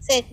เศษ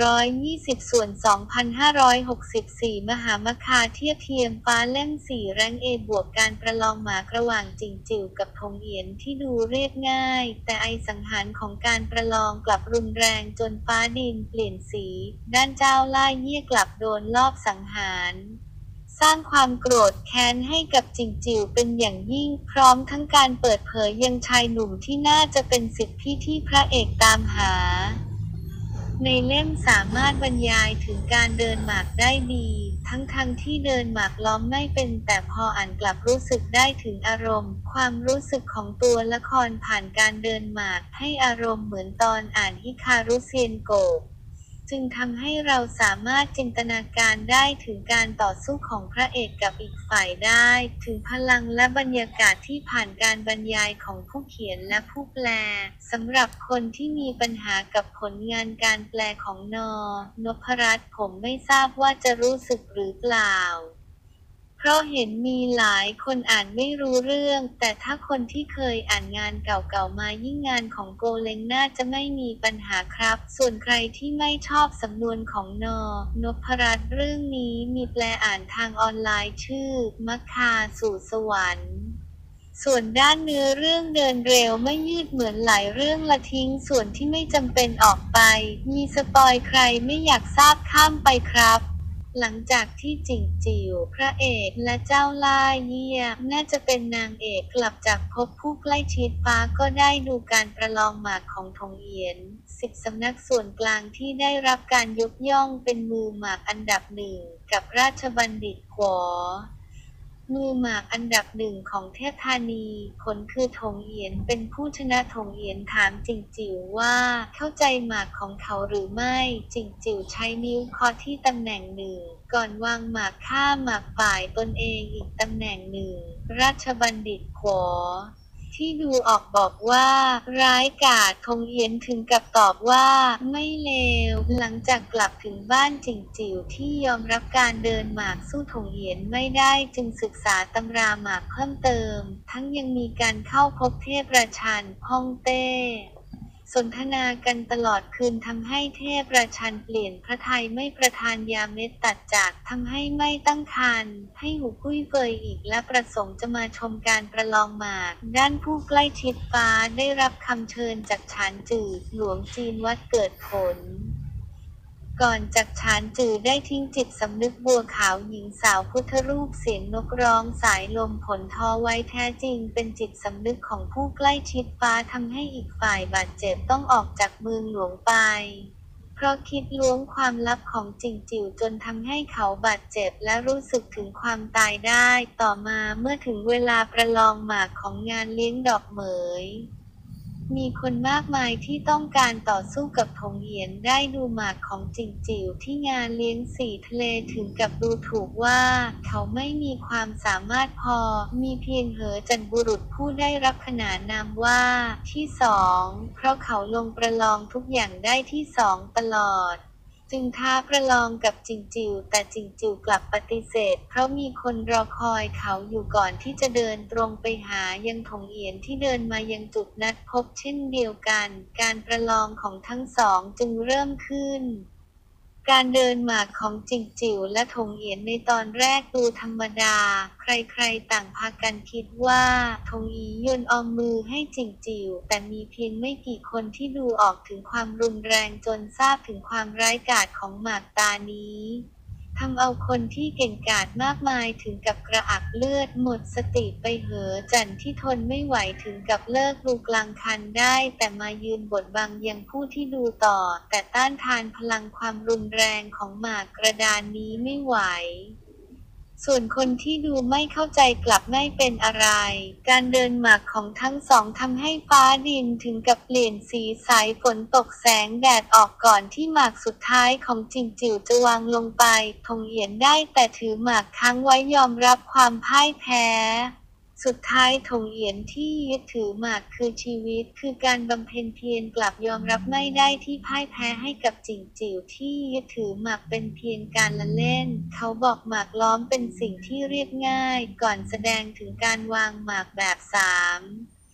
120ส่วน2564มหามคาเทียบเทียมฟ้าเล่ม4แรง A บวกการประลองหมากระหว่างจิงจิ๋วกับทงเอียนที่ดูเรียบง่ายแต่ไอสังหารของการประลองกลับรุนแรงจนฟ้าดินเปลี่ยนสีด้านเจ้าล่าเยี่ยกลับโดนลอบสังหารสร้างความโกรธแค้นให้กับจิงจิ๋วเป็นอย่างยิ่งพร้อมทั้งการเปิดเผยยังชายหนุ่มที่น่าจะเป็นศิษย์พี่ที่พระเอกตามหาในเล่มสามารถบรรยายถึงการเดินหมากได้ดีทั้งที่เดินหมากล้อมไม่เป็นแต่พออ่านกลับรู้สึกได้ถึงอารมณ์ความรู้สึกของตัวละครผ่านการเดินหมากให้อารมณ์เหมือนตอนอ่านฮิคารุเซียนโกะจึงทำให้เราสามารถจินตนาการได้ถึงการต่อสู้ของพระเอกกับอีกฝ่ายได้ถึงพลังและบรรยากาศที่ผ่านการบรรยายของผู้เขียนและผู้แปลสำหรับคนที่มีปัญหากับผลงานการแปลของนพรัตน์ผมไม่ทราบว่าจะรู้สึกหรือเปล่าเพราะเห็นมีหลายคนอ่านไม่รู้เรื่องแต่ถ้าคนที่เคยอ่านงานเก่าๆมายิ่งงานของโกเล้งน่าจะไม่มีปัญหาครับส่วนใครที่ไม่ชอบสำนวนของนพรัตน์เรื่องนี้มีแปลอ่านทางออนไลน์ชื่อมัคคาสู่สวรรค์ส่วนด้านเนื้อเรื่องเดินเร็วไม่ยืดเหมือนหลายเรื่องละทิ้งส่วนที่ไม่จำเป็นออกไปมีสปอยใครไม่อยากทราบข้ามไปครับหลังจากที่จิ๋งจิ๋วพระเอกและเจ้าล่าเยี่ยน่าจะเป็นนางเอกกลับจากพบผู้ใกล้ชิดฟ้าก็ได้ดูการประลองหมากของทงเอียน10สำนักส่วนกลางที่ได้รับการยกย่องเป็นมือหมากอันดับหนึ่งกับราชบัณฑิตก๋วมือหมากอันดับหนึ่งของเทพธานีผลคือทงเอียนเป็นผู้ชนะทงเอียนถามจิ๋งจิ๋วว่าเข้าใจหมากของเขาหรือไม่จิ๋งจิ๋วใช้นิ้วเคาะที่ตำแหน่งหนึ่งก่อนวางหมากข้ามหมากฝ่ายตนเองอีกตำแหน่งหนึ่งราชบัณฑิตขวที่ดูออกบอกว่าร้ายกาจทงเอียนถึงกับตอบว่าไม่เลวหลังจากกลับถึงบ้านจิ๋งจิ๋วที่ยอมรับการเดินหมากสู้ทงเอียนไม่ได้จึงศึกษาตำราหมากเพิ่มเติมทั้งยังมีการเข้าพบเทพราชันฮ่องเต้สนทนากันตลอดคืนทำให้เทพราชันเปลี่ยนพระทัยไม่ประทานยาเม็ดตัดจากทำให้ไม่ตั้งครรภ์ให้หูกุ้ยเฟยอีกและประสงค์จะมาชมการประลองหมากด้านผู้ใกล้ชิดฟ้าได้รับคำเชิญจากฉานจือหลวงจีนวัดเกิดผลก่อนจากฉานจือได้ทิ้งจิตสำนึกบัวขาวหญิงสาวพุทธรูปเสียงนกร้องสายลมผลทอไว้แท้จริงเป็นจิตสำนึกของผู้ใกล้ชิดฟ้าทำให้อีกฝ่ายบาดเจ็บต้องออกจากเมืองหลวงไปเพราะคิดล้วงความลับของจิงจิ๋วจนทำให้เขาบาดเจ็บและรู้สึกถึงความตายได้ต่อมาเมื่อถึงเวลาประลองหมากของงานเลี้ยงดอกเหมยมีคนมากมายที่ต้องการต่อสู้กับทงเอียนได้ดูหมากของจิงจิ๋วที่งานเลี้ยงสีทะเลถึงกับดูถูกว่าเขาไม่มีความสามารถพอมีเพียงเหอจันบุรุษผู้ได้รับขนานนามว่าที่สองเพราะเขาลงประลองทุกอย่างได้ที่สองตลอดจึงท้าประลองกับจิงจิ๋วแต่จิงจิ๋วกลับปฏิเสธเพราะมีคนรอคอยเขาอยู่ก่อนที่จะเดินตรงไปหายังถงเอียนที่เดินมายังจุดนัดพบเช่นเดียวกันการประลองของทั้งสองจึงเริ่มขึ้นการเดินหมากของจิงจิ๋วและถงเอียนในตอนแรกดูธรรมดาใครๆต่างพากันคิดว่าถงอียนออมมือให้จิงจิ๋วแต่มีเพียงไม่กี่คนที่ดูออกถึงความรุนแรงจนทราบถึงความร้ายกาจของหมากตานี้ทำเอาคนที่เก่งกาจมากมายถึงกับกระอักเลือดหมดสติไปเหอจันที่ทนไม่ไหวถึงกับเลิกดูกลางคันได้แต่มายืนบดบังยังผู้ที่ดูต่อแต่ต้านทานพลังความรุนแรงของหมากกระดานนี้ไม่ไหวส่วนคนที่ดูไม่เข้าใจกลับไม่เป็นอะไรการเดินหมากของทั้งสองทำให้ฟ้าดินถึงกับเปลี่ยนสีสายฝนตกแสงแดดออกก่อนที่หมากสุดท้ายของจิงจิ๋วจะวางลงไปทงเอียนได้แต่ถือหมากค้างไว้ยอมรับความพ่ายแพ้สุดท้ายถงเอียนที่ยึดถือหมากคือชีวิตคือการบำเพ็ญเพียรกลับยอมรับไม่ได้ที่พ่ายแพ้ให้กับจิงจิ๋วที่ยึดถือหมากเป็นเพียงการละเล่นเขาบอกหมากล้อมเป็นสิ่งที่เรียบง่ายก่อนแสดงถึงการวางหมากแบบสาม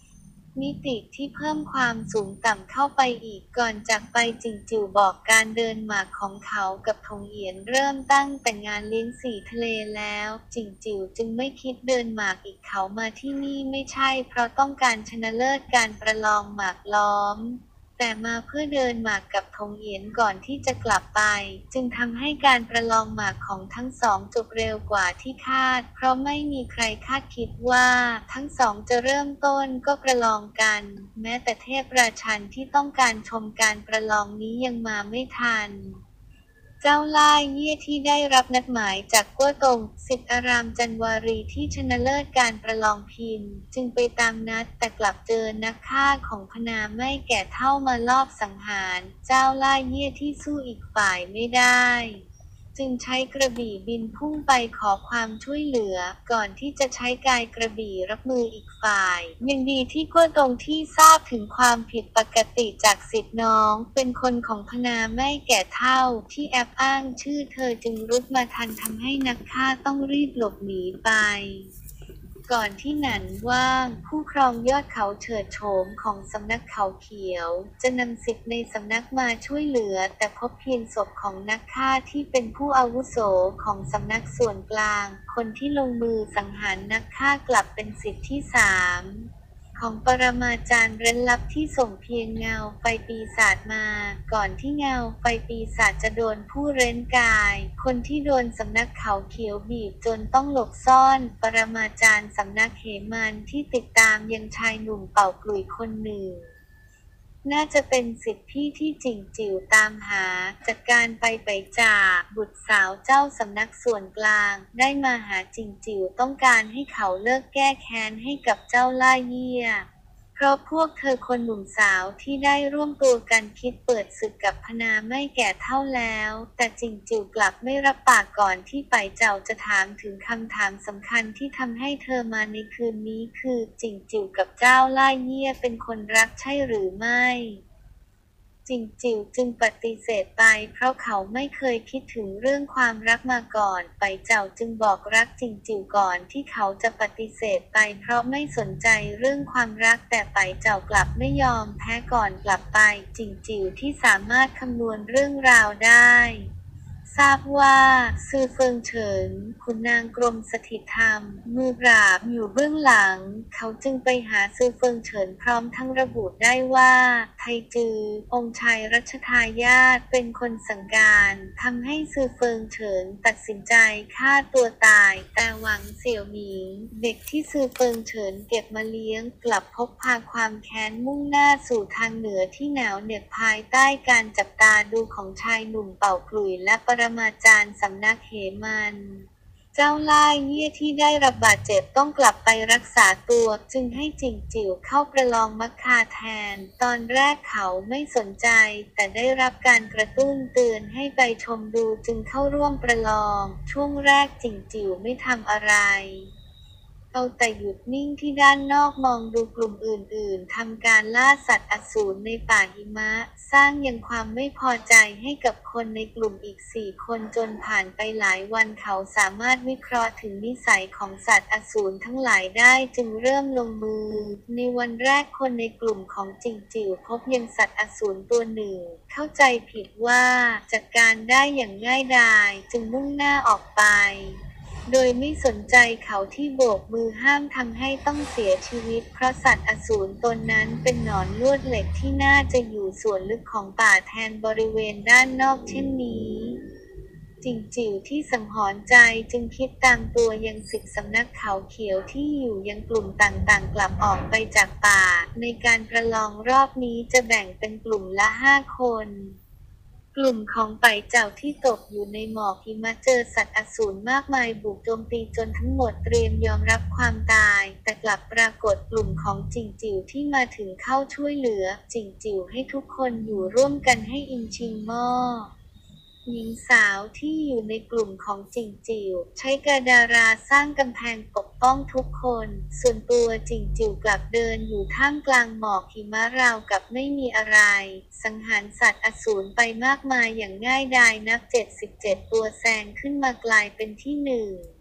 มิติที่เพิ่มความสูงต่ำเข้าไปอีกก่อนจากไปจิงจิวบอกการเดินหมากของเขากับทงเอียนเริ่มตั้งแต่งานเลี้ยงสีทะเลแล้วจิงจิวจึงไม่คิดเดินหมากอีกเขามาที่นี่ไม่ใช่เพราะต้องการชนะเลิศการประลองหมากล้อมแต่มาเพื่อเดินหมากกับทงเอียนก่อนที่จะกลับไปจึงทำให้การประลองหมากของทั้งสองจบเร็วกว่าที่คาดเพราะไม่มีใครคาดคิดว่าทั้งสองจะเริ่มต้นก็ประลองกันแม้แต่เทพราชันที่ต้องการชมการประลองนี้ยังมาไม่ทันเจ้าล่ายเยี่ยที่ได้รับนัดหมายจากกั้วตงศิษย์อารามจันวารีที่ชนะเลิศการประลองพินจึงไปตามนัดแต่กลับเจอนักฆ่าของพนาไม่แก่เท่ามาลอบสังหารเจ้าล่ายเยี่ยที่สู้อีกฝ่ายไม่ได้จึงใช้กระบี่บินพุ่งไปขอความช่วยเหลือก่อนที่จะใช้กายกระบี่รับมืออีกฝ่ายยังดีที่กั้วตงที่ทราบถึงความผิดปกติจากศิษย์น้องเป็นคนของพนาไม่แก่เท่าที่แอบอ้างชื่อเธอจึงรุดมาทันทำให้นักฆ่าต้องรีบหลบหนีไปก่อนที่หนันว่างผู้ครองยอดเขาเฉิดโฉมของสำนักเขาเขียวจะนำศิษย์ในสำนักมาช่วยเหลือแต่พบเพียงศพของนักฆ่าที่เป็นผู้อาวุโสของสำนักส่วนกลางคนที่ลงมือสังหารนักฆ่ากลับเป็นศิษย์ที่สามของปรมาจารย์เร้นลับที่ส่งเพียงเงาไฟปีศาจมาก่อนที่เงาไฟปีศาจจะโดนผู้เร้นกายคนที่โดนสำนักเขาเขียวบีบจนต้องหลบซ่อนปรมาจารย์สำนักเหมันที่ติดตามยังชายหนุ่มเป่ากลุ่ยคนหนึ่งน่าจะเป็นศิษย์พี่ที่จิงจิ๋วตามหาจากการไปจากบุตรสาวเจ้าสำนักส่วนกลางได้มาหาจิงจิ๋วต้องการให้เขาเลิกแก้แค้นให้กับเจ้าล่าเยี่ยเพราะพวกเธอคนหนุ่มสาวที่ได้ร่วมตัวกันคิดเปิดศึกกับพนาไม่แก่เท่าแล้วแต่จิงจิ๋วกลับไม่รับปากก่อนที่ไปเจ้าจะถามถึงคำถามสำคัญที่ทำให้เธอมาในคืนนี้คือจิงจิ๋วกับเจ้าล่าเยี่ยเป็นคนรักใช่หรือไม่จิงจิ๋วจึงปฏิเสธไปเพราะเขาไม่เคยคิดถึงเรื่องความรักมาก่อนไปเจ้าจึงบอกรักจิงจิ๋วก่อนที่เขาจะปฏิเสธไปเพราะไม่สนใจเรื่องความรักแต่ไปเจ้ากลับไม่ยอมแพ้ก่อนกลับไปจิงจิ๋วที่สามารถคำนวณเรื่องราวได้ทราบว่าซือเฟิงเฉินขุนนางกรมสถิตธรรมมือปราบอยู่เบื้องหลังเขาจึงไปหาซือเฟิงเฉินพร้อมทั้งระบุได้ว่าไทจือองค์ชายรัชทายาทเป็นคนสั่งการทำให้ซือเฟิงเฉินตัดสินใจฆ่าตัวตายแต่หวังเสี่ยวหมิงเด็กที่ซือเฟิงเฉินเก็บมาเลี้ยงกลับพกพาความแค้นมุ่งหน้าสู่ทางเหนือที่หนาวเหน็บภายใต้การจับตาดูของชายหนุ่มเป่าขลุ่ยและปรมาจารย์สำนักเหมัน เจ้าล่ายเยี่ยที่ได้รับบาดเจ็บต้องกลับไปรักษาตัวจึงให้จิงจิ๋วเข้าประลองมัคคาแทนตอนแรกเขาไม่สนใจแต่ได้รับการกระตุ้นเตือนให้ไปชมดูจึงเข้าร่วมประลองช่วงแรกจิงจิ๋วไม่ทำอะไรเอาแต่หยุดนิ่งที่ด้านนอกมองดูกลุ่มอื่นๆทำการล่าสัตว์อสูรในป่าหิมะสร้างยังความไม่พอใจให้กับคนในกลุ่มอีก4 คนจนผ่านไปหลายวันเขาสามารถวิเคราะห์ถึงนิสัยของสัตว์อสูรทั้งหลายได้จึงเริ่มลงมือในวันแรกคนในกลุ่มของจิงจิ๋วพบยังสัตว์อสูรตัวหนึ่งเข้าใจผิดว่าจัดการได้อย่างง่ายดายจึงมุ่งหน้าออกไปโดยไม่สนใจเขาที่โบกมือห้ามทำให้ต้องเสียชีวิตเพราะสัตว์อสูรตนนั้นเป็นหนอนลวดเหล็กที่น่าจะอยู่ส่วนลึกของป่าแทนบริเวณด้านนอกเช่นนี้จิงจิ๋วที่สังหรณ์ใจจึงคิดตามตัวยังศิษย์สำนักเขาเขียวที่อยู่ยังกลุ่มต่างๆกลับออกไปจากป่าในการประลองรอบนี้จะแบ่งเป็นกลุ่มละ5 คนกลุ่มของไปเจ้าที่ตกอยู่ในหมอกหิมะเจอสัตว์อสูรมากมายบุกโจมตีจนทั้งหมดเตรียมยอมรับความตายแต่กลับปรากฏกลุ่มของจิงจิ๋วที่มาถึงเข้าช่วยเหลือจิงจิ๋วให้ทุกคนอยู่ร่วมกันให้อิงชิงหม้อหญิงสาวที่อยู่ในกลุ่มของจิงจิ๋วใช้กระดาราสร้างกำแพงปกป้องทุกคนส่วนตัวจิงจิ๋วกลับเดินอยู่ท่ามกลางหมอกหิมะราวกับไม่มีอะไรสังหารสัตว์อสูรไปมากมายอย่างง่ายดายนับ77 ตัวแซงขึ้นมากลายเป็นที่ 1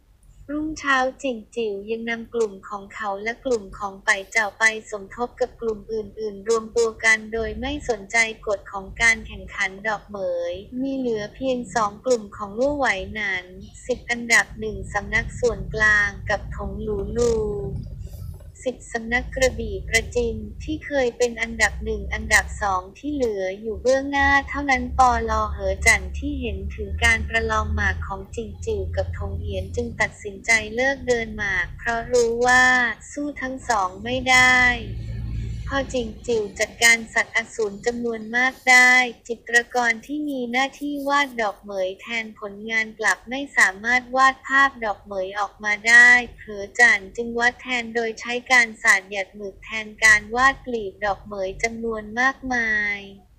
รุ่งเช้าจิ่งจิ๋วยังนำกลุ่มของเขาและกลุ่มของไปเจ่าไปสมทบกับกลุ่มอื่นๆรวมตัวกันโดยไม่สนใจกฎของการแข่งขันดอกเหมยมีเหลือเพียง2กลุ่มของลู่ไหวหนาน10อันดับ1สำนักส่วนกลางกับถงหลูลู10สำนักกระบี่ประจินที่เคยเป็นอันดับ1อันดับ2ที่เหลืออยู่เบื้องหน้าเท่านั้นปลเหอจั่นที่เห็นถึงการประลองหมากของจิงจิ๋วกับถงเอียนจึงตัดสินใจเลิกเดินหมากเพราะรู้ว่าสู้ทั้งสองไม่ได้พอจิงจิ๋วจัดการสัตว์อสูรจำนวนมากได้จิตรกรที่มีหน้าที่วาดดอกเหมยแทนผลงานกลับไม่สามารถวาดภาพดอกเหมยออกมาได้เหอจั่นจึงวาดแทนโดยใช้การสาดหยัดหมึกแทนการวาดกลีบดอกเหมยจำนวนมากมาย